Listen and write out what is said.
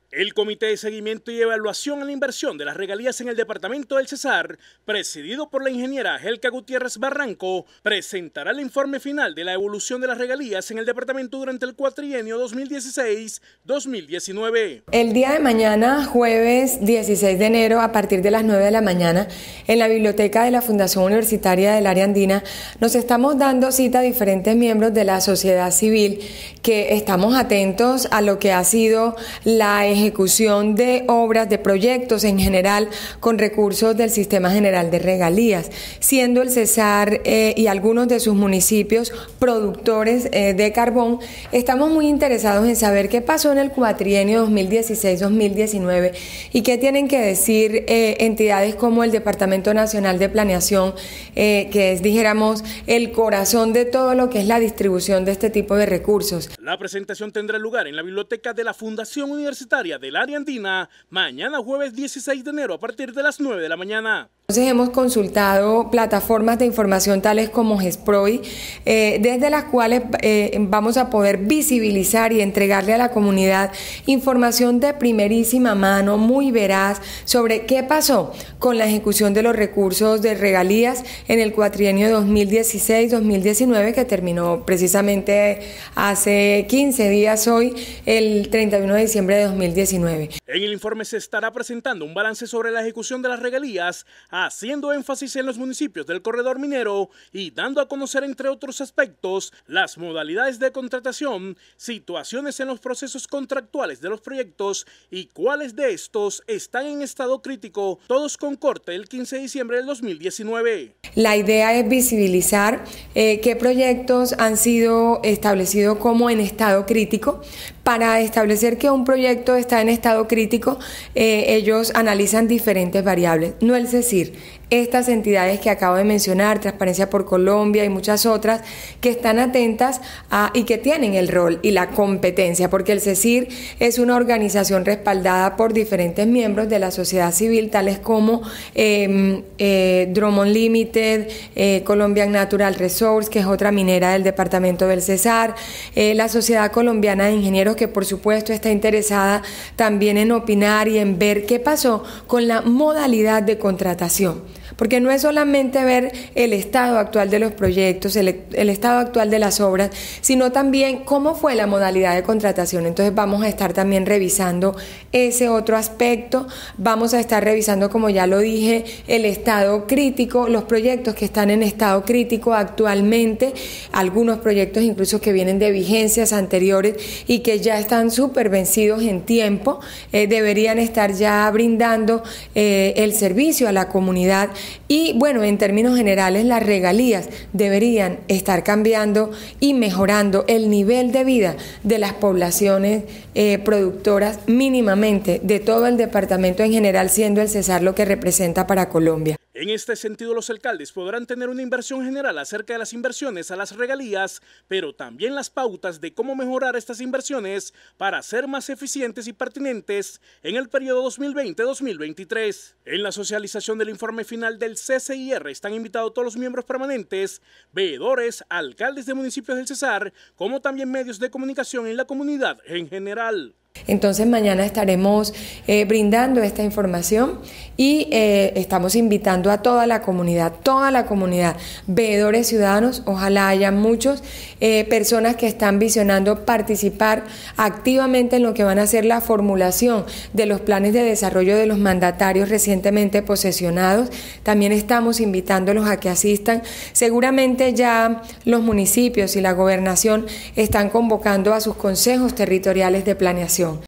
El Comité de Seguimiento y Evaluación a la Inversión de las Regalías en el Departamento del Cesar, presidido por la ingeniera Helka Gutiérrez Barranco, presentará el informe final de la evolución de las regalías en el departamento durante el cuatrienio 2016-2019. El día de mañana, jueves 16 de enero, a partir de las 9 de la mañana, en la biblioteca de la Fundación Universitaria del Área Andina, nos estamos dando cita a diferentes miembros de la sociedad civil que estamos atentos a lo que ha sido la ejecución de obras, de proyectos en general con recursos del Sistema General de Regalías, siendo el Cesar y algunos de sus municipios productores de carbón. Estamos muy interesados en saber qué pasó en el cuatrienio 2016-2019 y qué tienen que decir entidades como el Departamento Nacional de Planeación, que es, dijéramos, el corazón de todo lo que es la distribución de este tipo de recursos. La presentación tendrá lugar en la biblioteca de la Fundación Universitaria del Área Andina mañana jueves 16 de enero a partir de las 9 de la mañana. Entonces hemos consultado plataformas de información tales como GESPROI, desde las cuales vamos a poder visibilizar y entregarle a la comunidad información de primerísima mano, muy veraz, sobre qué pasó con la ejecución de los recursos de regalías en el cuatrienio 2016-2019, que terminó precisamente hace 15 días hoy, el 31 de diciembre de 2019. En el informe se estará presentando un balance sobre la ejecución de las regalías, haciendo énfasis en los municipios del corredor minero y dando a conocer, entre otros aspectos, las modalidades de contratación, situaciones en los procesos contractuales de los proyectos y cuáles de estos están en estado crítico, todos con corte el 15 de diciembre del 2019. La idea es visibilizar qué proyectos han sido establecidos como en estado crítico. Para establecer que un proyecto está en estado crítico, ellos analizan diferentes variables, no es decir, estas entidades que acabo de mencionar, Transparencia por Colombia y muchas otras, que están atentas y que tienen el rol y la competencia, porque el CECIR es una organización respaldada por diferentes miembros de la sociedad civil, tales como Drummond Limited, Colombian Natural Resource, que es otra minera del departamento del Cesar, la Sociedad Colombiana de Ingenieros, que por supuesto está interesada también en opinar y en ver qué pasó con la modalidad de contratación. Porque no es solamente ver el estado actual de los proyectos, el estado actual de las obras, sino también cómo fue la modalidad de contratación. Entonces vamos a estar también revisando ese otro aspecto, vamos a estar revisando, como ya lo dije, el estado crítico, los proyectos que están en estado crítico actualmente, algunos proyectos incluso que vienen de vigencias anteriores y que ya están súper vencidos en tiempo, deberían estar ya brindando el servicio a la comunidad. Y bueno, en términos generales, las regalías deberían estar cambiando y mejorando el nivel de vida de las poblaciones productoras mínimamente de todo el departamento en general, siendo el Cesar lo que representa para Colombia. En este sentido, los alcaldes podrán tener una inversión general acerca de las inversiones a las regalías, pero también las pautas de cómo mejorar estas inversiones para ser más eficientes y pertinentes en el periodo 2020-2023. En la socialización del informe final del CCIR están invitados todos los miembros permanentes, veedores, alcaldes de municipios del Cesar, como también medios de comunicación en la comunidad en general. Entonces mañana estaremos brindando esta información y estamos invitando a toda la comunidad, veedores ciudadanos, ojalá haya muchos, personas que están visionando participar activamente en lo que van a ser la formulación de los planes de desarrollo de los mandatarios recientemente posesionados. También estamos invitándolos a que asistan. Seguramente ya los municipios y la gobernación están convocando a sus consejos territoriales de planeación.